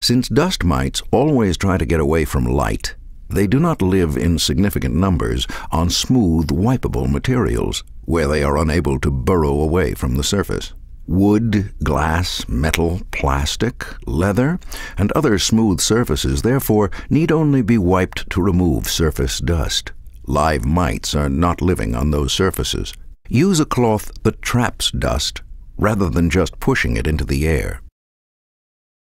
Since dust mites always try to get away from light, they do not live in significant numbers on smooth, wipeable materials, where they are unable to burrow away from the surface. Wood, glass, metal, plastic, leather, and other smooth surfaces therefore need only be wiped to remove surface dust. Live mites are not living on those surfaces. Use a cloth that traps dust rather than just pushing it into the air.